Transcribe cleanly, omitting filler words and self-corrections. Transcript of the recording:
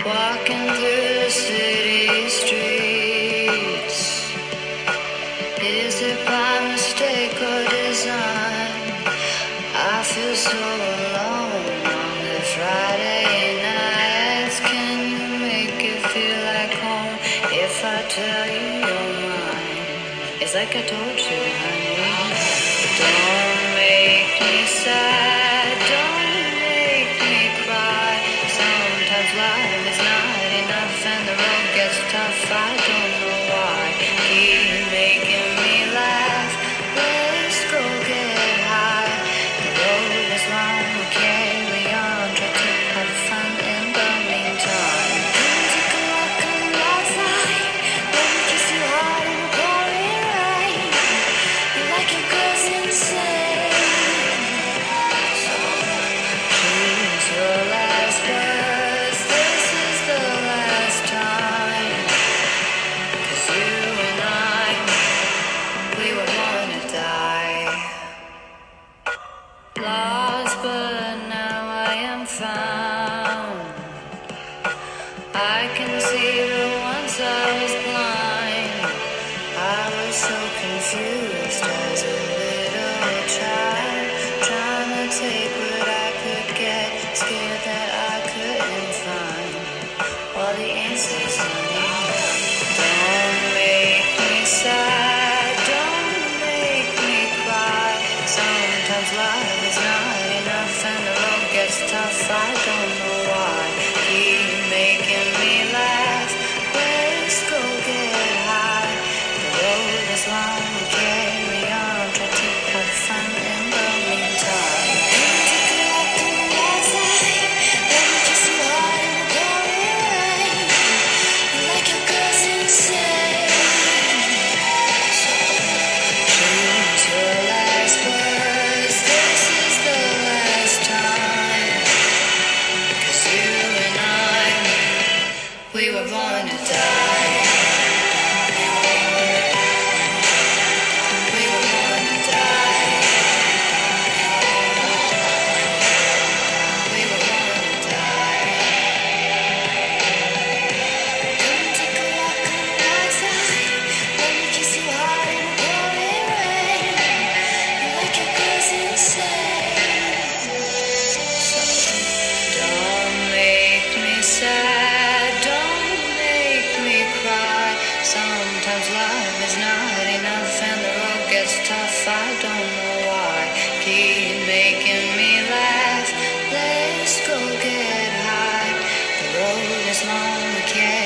Walking through the city streets. Is it by mistake or design? I feel so alone on the Friday nights. Can you make it feel like home if I tell you you're mine? It's like I told you, honey. Don't make me sad, don't make me cry. Sometimes life is not enough and the road gets tough. I don't know why. Keep making me laugh. Let's go get high. The road is long, we'll carry on. Try to have fun in the meantime. Take a walk on the outside. Let me kiss you hard in the pouring rain. You like your girls insane. So choose your last words. This is the last time. 'Cause you and I, we were born to die. Lost, but now I am found. I can see that once I was blind. I was so confused as a little child, trying to take what I could get, scared that I couldn't find all the answers, honey. Don't make me sad, don't make me cry. Sometimes life is not enough and the road gets tough. I don't know why. Keep making me laugh. Let's go get high. The road is long, we carry on. Try to have fun in the meantime. Take a walk on the outside. Let me kiss you hard in the pouring rain. You like your girls insane. So choose your last words. This is the last time. 'Cause you and I, we were born to die. We were born to die. We were born to die. Come take a walk on the outside. Let me kiss you hard in the pouring rain. You like your girls insane. So don't make me sad, don't make me cry. Sometimes life is not enough and the road gets tough. I don't know why. Keep making me laugh. Let's go get high. The road is long, we can't